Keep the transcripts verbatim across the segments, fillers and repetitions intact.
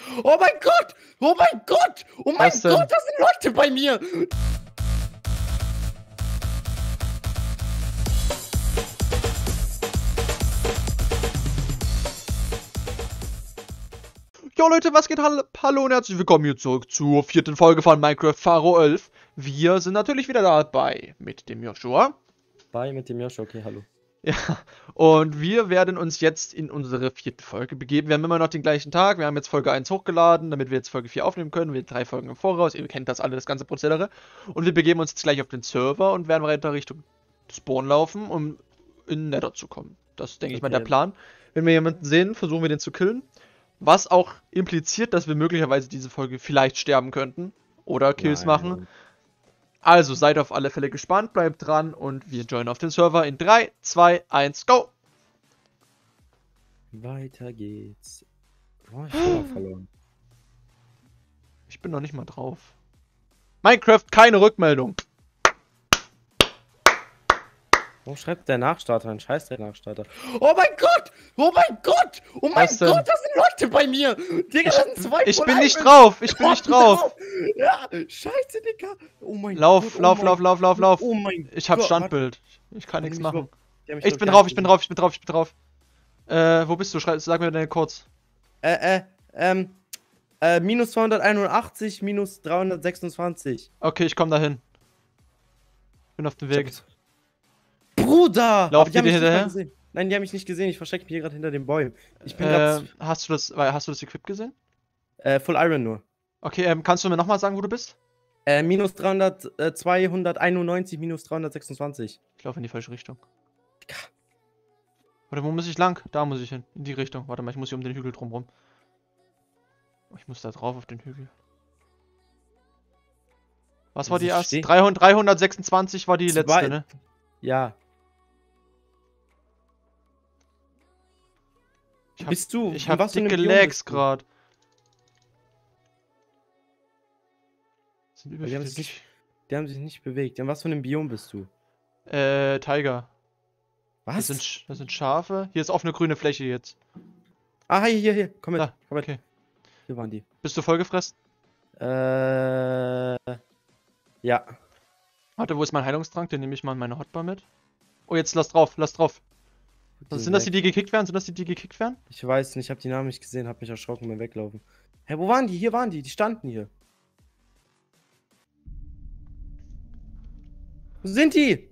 Oh mein Gott! Oh mein Gott! Oh mein Was denn? Gott, das sind Leute bei mir! Jo Leute, was geht? Hallo und herzlich willkommen hier zurück zur vierten Folge von Minecraft Pharaoh elf. Wir sind natürlich wieder dabei mit dem Joshua. Bei mit dem Joshua, okay, hallo. Ja, und wir werden uns jetzt in unsere vierte Folge begeben. Wir haben immer noch den gleichen Tag. Wir haben jetzt Folge eins hochgeladen, damit wir jetzt Folge vier aufnehmen können. Wir drei Folgen im Voraus. Ihr kennt das alle, das ganze Prozedere. Und wir begeben uns jetzt gleich auf den Server und werden weiter Richtung Spawn laufen, um in Nether zu kommen. Das ist, denke okay. ich mal, der Plan. Wenn wir jemanden sehen, versuchen wir den zu killen. Was auch impliziert, dass wir möglicherweise diese Folge vielleicht sterben könnten. Oder Kills Nein. machen. Also seid auf alle Fälle gespannt, bleibt dran und wir joinen auf den Server in drei, zwei, eins, go! Weiter geht's. Oh, ich bin verloren. Ich bin noch nicht mal drauf. Minecraft, keine Rückmeldung. Warum schreibt der Nachstarter ein Scheißdreck Nachstarter? Oh mein Gott! Oh mein Gott! Oh mein Was Gott, denn? das sind Leute bei mir! Digga, das sind zwei Ich von bin einem. nicht drauf! Ich bin nicht drauf! Ja, scheiße, Digga! Oh mein lauf, Gott! lauf, oh lauf, lauf, lauf, lauf! Oh mein Ich hab Gott, Standbild. Ich kann nichts machen. Ich, ich bin drauf, ich bin drauf, ich bin drauf, ich bin drauf. Äh, wo bist du? Schrei, sag mir deine kurz. Äh, äh, ähm, äh, minus zweihunderteinundachtzig, minus dreihundertsechsundzwanzig. Okay, ich komm dahin. Bin auf dem Weg. Bruder! Lauf die dir hinterher? Nein, die haben mich nicht gesehen. Ich verstecke mich hier gerade hinter den Bäumen. Ich bin äh, grad... Hast du das, hast du das Equip gesehen? Äh, Full Iron nur. Okay, ähm, kannst du mir nochmal sagen, wo du bist? Äh, minus dreihundert, äh, zweihunderteinundneunzig, minus dreihundertsechsundzwanzig. Ich laufe in die falsche Richtung. Warte, wo muss ich lang? Da muss ich hin. In die Richtung. Warte mal, ich muss hier um den Hügel drumrum. Ich muss da drauf auf den Hügel. Was war die erste? dreihundertsechsundzwanzig war die Zwei. letzte, ne? Ja. Ich hab, Bist du? Ich hab dicke Lags gerade. Die haben, sich nicht, die haben sich nicht bewegt. In was für einem Biom bist du? Äh, Tiger. Was? Das sind, das sind Schafe. Hier ist offene grüne Fläche jetzt. Ah, hier, hier, hier. Komm mit. Da, komm mit. Okay. Hier waren die. Bist du vollgefressen? Äh. Ja. Warte, wo ist mein Heilungstrank? Den nehme ich mal in meine Hotbar mit. Oh, jetzt lass drauf, lass drauf. Also sind das die, die gekickt werden? Sind das die, die gekickt werden? Ich weiß nicht, ich habe die Namen nicht gesehen, hab mich erschrocken beim Weglaufen. Hä, hey, wo waren die? Hier waren die, die standen hier. Wo sind die?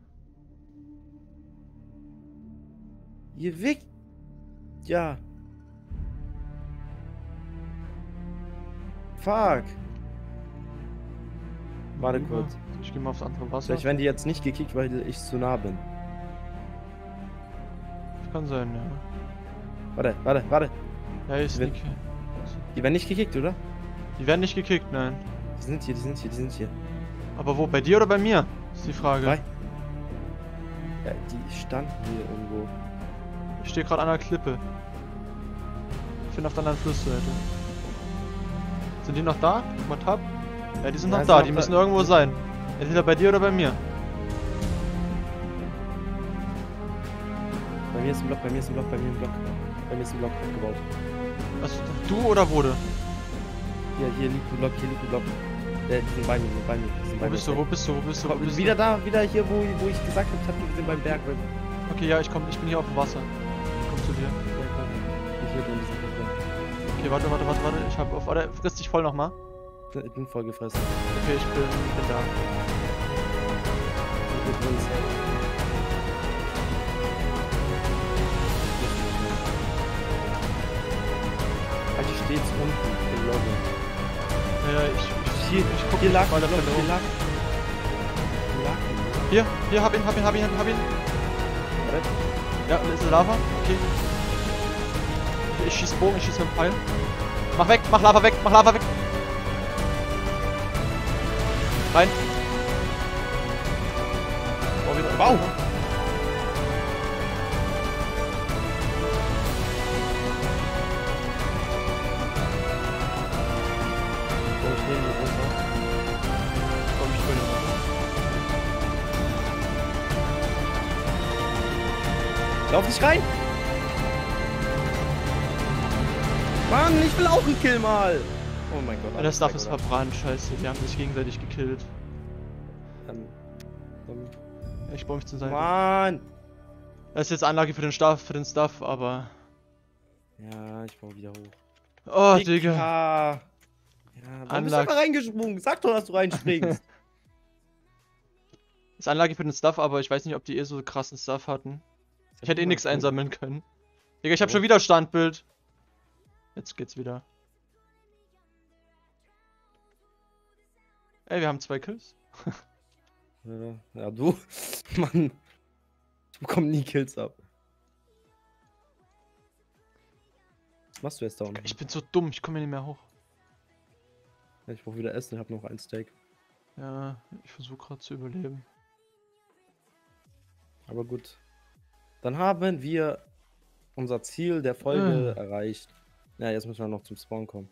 Ihr weg. Ja. Fuck. Warte Rüber. kurz. Ich gehe mal aufs andere Wasser. Vielleicht werden die jetzt nicht gekickt, weil ich zu nah bin. Kann sein, ja. Warte, warte, warte. Ja, ist die, nicht. Die werden nicht gekickt, oder? Die werden nicht gekickt, nein. Die sind hier, die sind hier, die sind hier. Aber wo? Bei dir oder bei mir? Ist die Frage. Bei? Ja, die standen hier irgendwo. Ich stehe gerade an der Klippe. Ich bin auf der anderen Flussseite. Sind die noch da? Guck mal, Tab. Ja, die sind ja, noch sind da. noch Die da. müssen irgendwo sein. Entweder bei dir oder bei mir. Bei mir ist ein Block, bei mir ist ein Block, bei mir ein Block. Bei mir ist ein Block abgebaut. Was? Du oder wurde? Hier, hier liegt ein Block, hier liegt ein Block. Äh, die sind bei mir, die sind bei mir. Die sind Wo bei bist mir. du? Wo bist du? Wo bist du? Wo bist du? Wieder da, wieder hier, wo, wo ich gesagt habe, ich habe die gesehen beim Berg. Okay, ja, ich komm, ich bin hier auf dem Wasser. Ich komm zu dir. Ja, komm. Ich hier drin, die sind drin. Okay, warte, warte, warte, warte. Ich hab auf. Warte, frisst dich voll nochmal. Ich bin voll gefressen. Okay, ich bin, bin da. Ich bin drin. Also ich stehe jetzt unten, im Login. Ja, ja, ich, ich, Hier, ich guck hier lag mal ein da Block, von hier oben. lag. Hier lag ein Hier, hier, hab ihn, hab ihn, hab ihn, hab ihn. Warte. Ja, ist eine Lava. Okay. Ich, ich schieß Bogen, ich schieß mit dem Pfeil. Mach weg, mach Lava weg, mach Lava weg. Rein. Oh, wieder. Wow. Oh, ich nehme die runter. Komm, ich bin Lauf nicht rein! Mann, ich will auch einen Kill mal. Oh mein Gott. Ja, der Stuff ist verbrannt, scheiße. Wir haben sich gegenseitig gekillt. Ähm, ähm, Ja, ich baue mich zur Seite. Mann. Das ist jetzt Anlage für den Stuff, für den Stuff, aber... Ja, ich baue wieder hoch. Oh, Dicker. Digga. Ja, warum Anlage- bist du einfach reingesprungen? Sag doch, dass du reinspringst. Das ist Anlage für den Stuff, aber ich weiß nicht, ob die eh so krassen Stuff hatten. Ich hätte eh nichts einsammeln können. Digga, ich hab Oh. schon wieder Standbild. Jetzt geht's wieder. Ey, wir haben zwei Kills. Ja, ja, du. Mann. Ich bekomme nie Kills ab. Was machst du jetzt da unten? Ich bin so dumm, ich komme hier nicht mehr hoch. Ja, ich brauche wieder Essen, ich habe noch ein Steak. Ja, ich versuche gerade zu überleben. Aber gut. Dann haben wir unser Ziel der Folge Äh. erreicht. Ja, jetzt müssen wir noch zum Spawn kommen.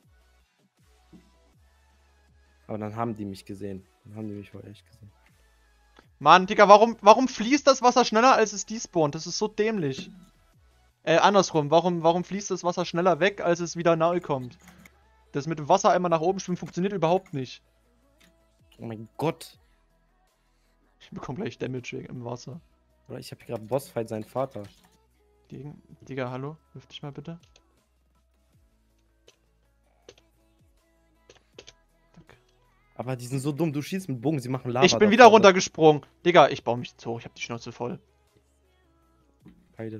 Aber dann haben die mich gesehen. Dann haben die mich wohl echt gesehen. Mann, Digga, warum, warum fließt das Wasser schneller, als es despawnt? Das ist so dämlich. Äh, andersrum. Warum, warum fließt das Wasser schneller weg, als es wieder nahe kommt? Das mit dem Wasser einmal nach oben schwimmen funktioniert überhaupt nicht. Oh mein Gott. Ich bekomme gleich Damage im Wasser. Oder ich habe hier gerade Bossfight seinen Vater. Gegen. Digga, hallo? Hilf dich mal bitte. Danke. Aber die sind so dumm. Du schießt mit Bogen, sie machen Lava. Ich bin davor. wieder runtergesprungen. Digga, ich baue mich jetzt hoch. Ich hab die Schnauze voll. Beide.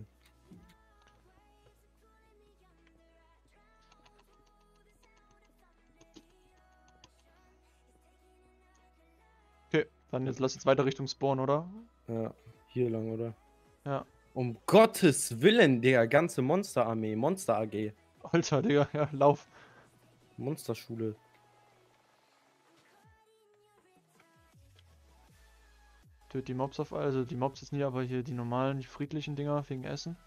Okay, dann jetzt lass jetzt weiter Richtung Spawn, oder? Ja, hier lang, oder? Ja. Um Gottes Willen, der ganze Monsterarmee, Monster A G, Alter, Digga, ja, lauf. Monsterschule. Töt die Mobs auf, also die Mobs jetzt nie, aber hier die normalen, die friedlichen Dinger wegen Essen.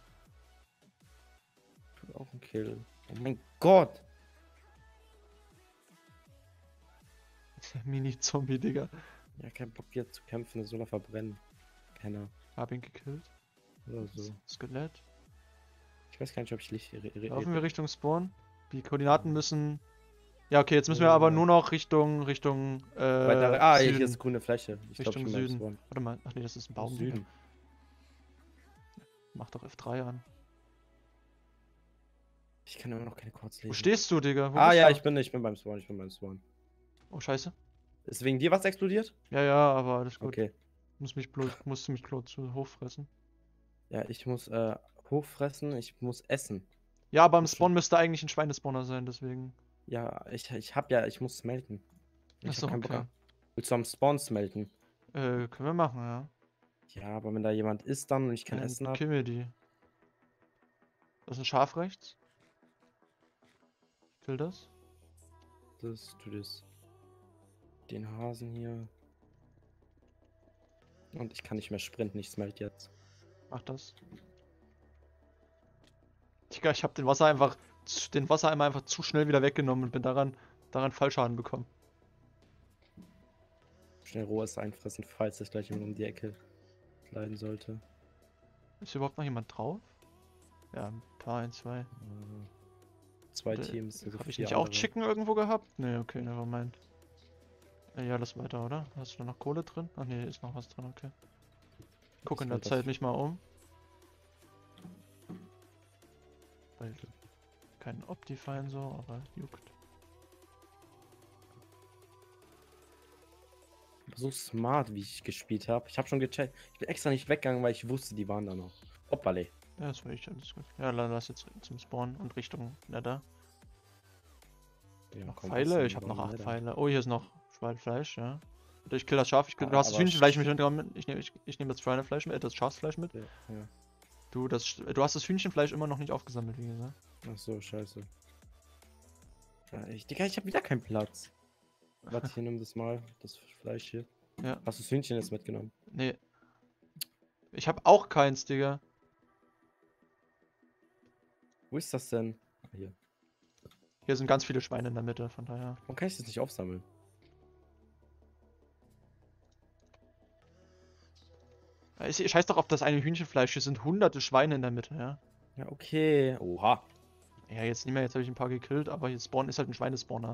Tut auch ein Kill. Oh mein Gott. Mini-Zombie, Digga. Ja, kein Bock jetzt zu kämpfen, das soll er verbrennen. Keiner. Hab ihn gekillt. Oder so. Skelett. Ich weiß gar nicht, ob ich Licht. Re, re, Laufen wir Richtung Spawn. Die Koordinaten müssen. Ja, okay, jetzt müssen wir aber nur noch Richtung, Richtung, äh, weiter, ah, hier Süden. ist grüne Fläche. Ich glaub, Richtung ich bin beim Süden. Spawn. Warte mal, ach nee, das ist ein Baum. Süden. Mach doch F drei an. Ich kann immer noch keine Chords lesen. Wo stehst du, Digga? Wo Ah bist ja, du? ich bin, ich bin beim Spawn, ich bin beim Spawn. Oh, scheiße. Ist wegen dir was explodiert? Ja, ja, aber alles gut. Okay. Muss mich bloß, musst du mich bloß zu hochfressen. Ja, ich muss äh, hochfressen, ich muss essen. Ja, aber am Muss Spawn müsste eigentlich ein Schweinespawner sein, deswegen. Ja, ich, ich hab ja, ich muss smelten. Ich Achso, hab keinen Bock okay. an- Willst du am Spawn smelten? Äh, können wir machen, ja. Ja, aber wenn da jemand ist dann und ich kein Dann Essen habe. kill mir die. Das ist ein Schaf rechts. Kill das. Das, tu das. Den Hasen hier. Und ich kann nicht mehr sprinten, ich smelt jetzt. Mach das. Digga, ich hab den Wasser einfach, zu- den Wasser einmal einfach zu schnell wieder weggenommen und bin daran, daran Fallschaden bekommen. Schnell rohes einfressen, falls es gleich jemand um die Ecke leiden sollte. Ist hier überhaupt noch jemand drauf? Ja, ein paar, ein, zwei. Äh, zwei Äh, Teams. Also Habe ich vier nicht auch andere. Chicken irgendwo gehabt? Ne, okay, nevermind. Äh, ja, lass weiter, oder? Hast du da noch Kohle drin? Ach ne, ist noch was drin, okay. Guck Das in der wird das- Zeit mich mal um. Weil kein Optifine so, aber juckt. So smart, wie ich gespielt habe. Ich habe schon gecheckt. Ich bin extra nicht weggegangen, weil ich wusste, die waren da noch. Hoppale. Ja, das war ich alles gut. Ja, la- lass jetzt zum Spawn und Richtung Nether. Ja, Noch komm, Pfeile? bisschen Ich habe noch bauen, acht Alter. Pfeile. Oh, hier ist noch Schweinefleisch, ja. Warte, ich kill das Schaf. Ich kill, Ah, du hast das aber Hühnchenfleisch Sch- mit. mit- Ich nehme ich, ich nehm das Schweinefleisch mit, äh, das Schafsfleisch mit. Ja, ja. Du, das, Sch- du hast das Hühnchenfleisch immer noch nicht aufgesammelt, wie gesagt. Ach so, scheiße. Ja, ich, Digga, ich habe wieder keinen Platz. Warte, hier, nimm das mal. Das Fleisch hier. Ja. Hast du das Hühnchen jetzt mitgenommen? Nee. Ich habe auch keins, Digga. Wo ist das denn? Ah, hier. Hier sind ganz viele Schweine in der Mitte, von daher. Warum kann ich das nicht aufsammeln? Ja, ist- Scheiß doch auf das eine Hühnchenfleisch, hier sind hunderte Schweine in der Mitte, ja. Ja, okay. Oha. Ja, jetzt nicht mehr, jetzt habe ich ein paar gekillt, aber jetzt Spawn ist halt ein Schweinespawner.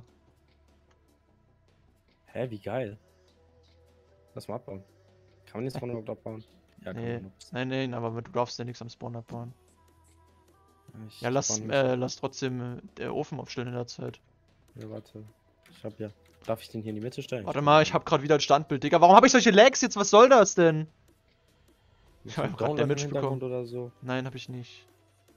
Hä, wie geil. Lass mal abbauen. Kann man jetzt Spawn überhaupt abbauen? Ja, kann Nee, man noch. nein, nein, aber du darfst ja nichts am Spawn abbauen. Ich Ja, lass, baue nämlich- äh, lass trotzdem äh, der Ofen aufstellen in der Zeit. Ja, warte. Ich hab ja. Darf ich den hier in die Mitte stellen? Warte mal, ich habe gerade wieder ein Standbild, Digga. Warum habe ich solche Lags jetzt? Was soll das denn? Ich hab habe grad gerade Damage im Hintergrund oder so. Nein, habe ich nicht.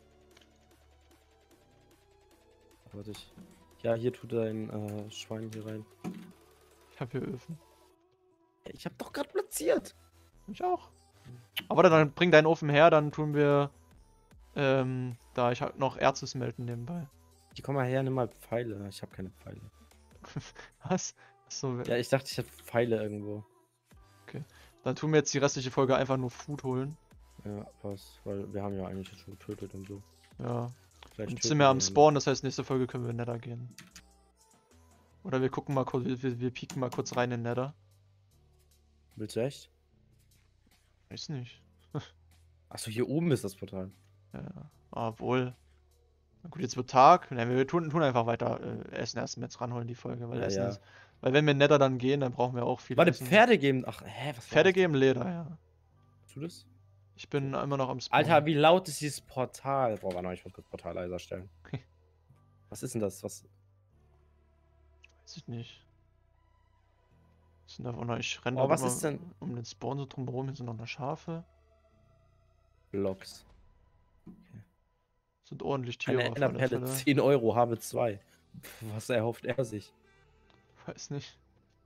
Warte ich. Ja, hier tut dein äh, Schwein hier rein. Ich habe hier Öfen. Ich habe doch gerade platziert. Ich auch. Aber dann bring deinen Ofen her, dann tun wir ähm, da ich halt noch Erze smelten nebenbei. Die komm mal her, nimm mal Pfeile. Ich habe keine Pfeile. Was? Achso, Ja, ich dachte, ich hätte Pfeile irgendwo. dann tun wir jetzt die restliche Folge einfach nur Food holen. Ja, was? Weil wir haben ja eigentlich schon getötet und so. Ja. Vielleicht Und jetzt töten sind wir am ja Spawn, das heißt, nächste Folge können wir in Nether gehen. Oder wir gucken mal kurz, wir, wir, wir pieken mal kurz rein in Nether. nicht. Willst du echt? Weiß nicht. Achso, hier oben ist das Portal. Ja, obwohl. Na gut, jetzt wird Tag. Nein, wir tun, tun einfach weiter äh, Essen erst jetzt ranholen, die Folge. Weil, Ja, Essen ja. ist, weil wenn wir in Nether dann gehen, dann brauchen wir auch viel Warte, Essen. Pferde geben. Ach, hä, was war Pferde das? geben Leder, ja. Tust du das? Ich bin immer noch am Spawn. Alter, wie laut ist dieses Portal? Boah, warte mal, ich muss kurz Portal leiser stellen. Was ist denn das? Was? Weiß ich nicht. Was sind da vorne? Ich renne Oh, da was immer ist denn? um den Spawn so drumherum. Hier sind noch eine Schafe. Blocks. Sind ordentlich Tiere Eine auf alle Enderperle, Fälle. zehn Euro, habe zwei. Pff, was erhofft er sich? Weiß nicht.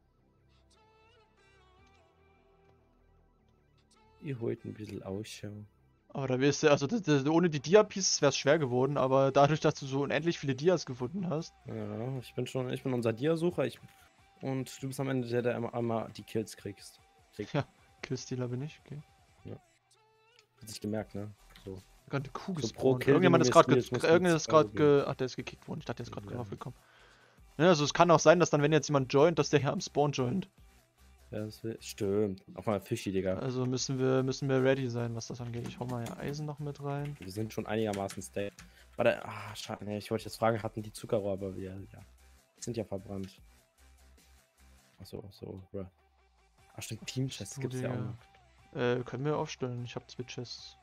Ihr holt ein bisschen Ausschau. Aber da wirst du, also das, das, ohne die Dia-Pieces wäre es schwer geworden, aber dadurch, dass du so unendlich viele Dias gefunden hast. Ja, ich bin schon, ich bin unser Dia-Sucher. Ich, und du bist am Ende der, der immer, immer die Kills kriegst. Krieg. Ja, Killstealer bin ich, okay. Hat sich gemerkt, ne? So. Gerade eine Kuh So pro gespawnt. Kill, Irgendjemand den ist du gerade jetzt ge spielst, irgendjemand musst ist du jetzt gerade Euro ge ach, der ist gekickt worden. Ich dachte, der ist gerade Ja. draufgekommen. Ja, also es kann auch sein, dass dann, wenn jetzt jemand joint, dass der hier am Spawn joint. Ja, das will, stimmt. Auch mal Fischi, Digga. Also müssen wir müssen wir ready sein, was das angeht. Ich hau mal ja Eisen noch mit rein. Wir sind schon einigermaßen stay. Warte, ah, schade, ne, ich wollte jetzt fragen, hatten die Zuckerrohr, aber wir, ja. Sind ja verbrannt. Achso, so, bruh. Ach stimmt, Team Chests gibt's ja auch noch. Äh, können wir aufstellen. Ich habe zwei Chests.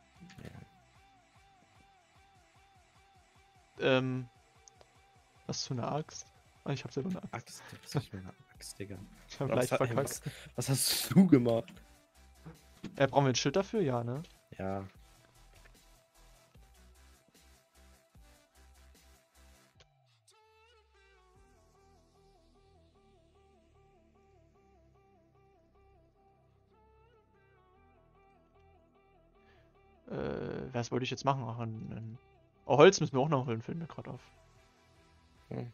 Ja. Ähm. Was für eine Axt? Ah, ich hab selber eine Axt. Axt, du bist nicht mehr eine Axt, Digga. Ich hab Was, leicht hat- ey, verkackt. was, was hast du gemacht? Äh, brauchen wir ein Schild dafür? Ja, ne? Ja. Äh, was wollte ich jetzt machen? Ach, ein, ein oh, Holz müssen wir auch noch holen, fällt mir gerade auf. Hm.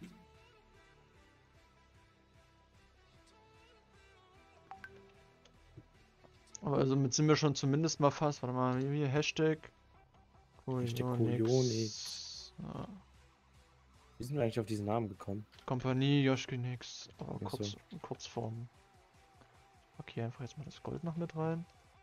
Aber also mit sind wir schon zumindest mal fast. Warte mal, wie hier Hashtag. Hashtag Koyonix. Koyonix. Ja. Wie sind wir eigentlich auf diesen Namen gekommen? Kompanie Joschkinix. Aber Ach so. kurz, Kurzform. Okay, einfach jetzt mal das Gold noch mit rein.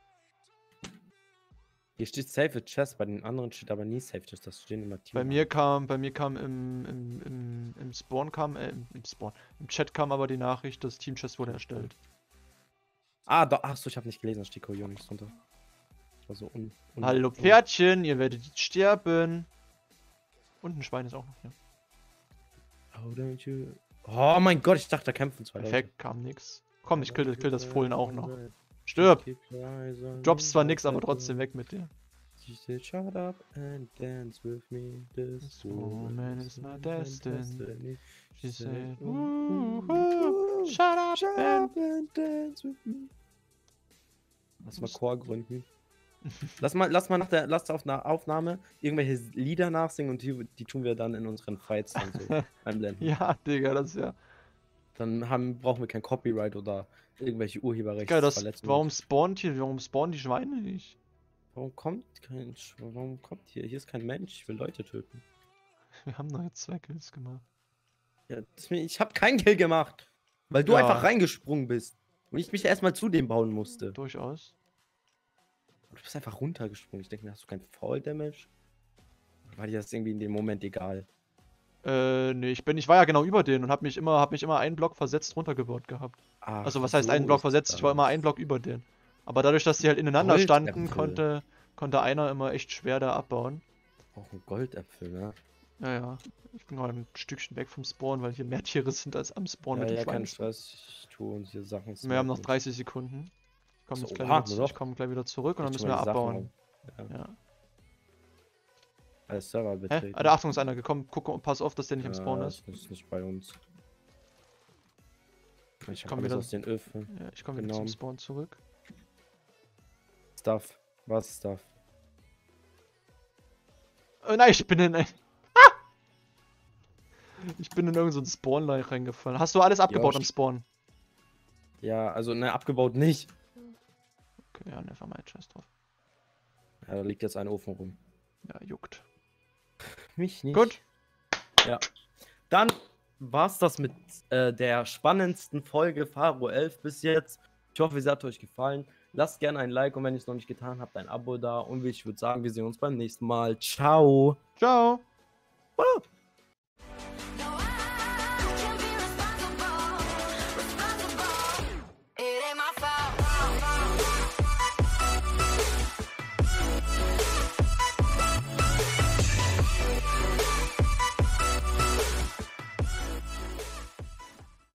Hier steht Save a Chest, bei den anderen steht aber nie Save Chest, das stehen immer Team. Bei mir kam, bei mir kam im, im, im, im Spawn kam, äh, im, im Spawn, im Chat kam aber die Nachricht, das Team Chest wurde erstellt. Ah, doch, achso, ich habe nicht gelesen, da steht Koyonix drunter. Das war so un, un, Hallo un- Pferdchen, ihr werdet jetzt sterben. Und ein Schwein ist auch noch hier. Oh, don't you... Oh mein Gott, ich dachte, da kämpfen zwei Perfekt, kam nix. Komm, ich kill, kill das Fohlen auch noch. Leute. Stirb! Keep your eyes on Droppst me, zwar nix, but aber I trotzdem don't. weg mit dir. She said, shut up and dance with me. This This woman is my destiny. destiny. She said, "Ooh, "Ooh, ooh, ooh, shut up shut and-" up and dance with me. Lass mal Chor gründen. Lass mal, lass mal nach der lass auf einer Aufnahme irgendwelche Lieder nachsingen und die, die tun wir dann in unseren Fights dann so einblenden. Ja, Digga, das ist ja. Dann haben, brauchen wir kein Copyright oder irgendwelche Digga, das, Urheberrechtsverletzungen. warum spawnt hier, warum spawnen die Schweine nicht? Warum kommt kein Sch- Warum kommt hier? Hier ist kein Mensch. Ich will Leute töten. Wir haben doch jetzt zwei Kills gemacht. Ja, das, ich habe keinen Kill gemacht. Weil du Ja. einfach reingesprungen bist. Und ich mich erstmal zu dem bauen musste. Durchaus. Du bist einfach runtergesprungen. Ich denke mir, hast du kein Fall Damage? war dir das irgendwie in dem Moment egal? Äh, nee, ich bin, ich war ja genau über den und hab mich immer, hab mich immer einen Block versetzt runtergebaut gehabt. Ach, Also was heißt so einen Block ist versetzt? Ich war immer das. einen Block über den. Aber dadurch, dass die halt ineinander standen, Goldäpfel. konnte, konnte einer immer echt schwer da abbauen. Auch ein Goldäpfel, ne? Ja, ja. Ich bin gerade ein Stückchen weg vom Spawn, weil hier mehr Tiere sind als am Spawn Ja, mit den ja, kein Schweinen. Stress. Ich tue uns hier Sachen. Wir haben noch smoken. dreißig Sekunden. Ich komme So, jetzt gleich, oha, wieder, nur ich noch. komm gleich wieder zurück und dann Ich müssen tu wir mal die Sachen abbauen. auf. Ja. Ja. Als Server Hä? betreten. Ah, da Achtung, ist einer gekommen. Guck und pass auf, dass der nicht am Spawn Ja, ist. das ist nicht bei uns. Ich komm habe alles wieder- aus den Öfen. Ja, ich komme wieder zum Genau. Spawn zurück. Stuff. Was Stuff? Oh nein, ich bin in ein... Ah! Ich bin in irgendeinen so Spawn reingefallen. Hast du alles abgebaut Josh. am Spawn? Ja, also, ne, abgebaut nicht. Okay, ja, never mind, scheiß drauf. Ja, da liegt jetzt ein Ofen rum. Ja, juckt. Mich nicht. Gut. Ja. Dann war's das mit äh, der spannendsten Folge Pharaoh elf bis jetzt. Ich hoffe, sie hat euch gefallen. Lasst gerne ein Like und wenn ihr es noch nicht getan habt, ein Abo da. Und ich würde sagen, wir sehen uns beim nächsten Mal. Ciao. Ciao. Ah.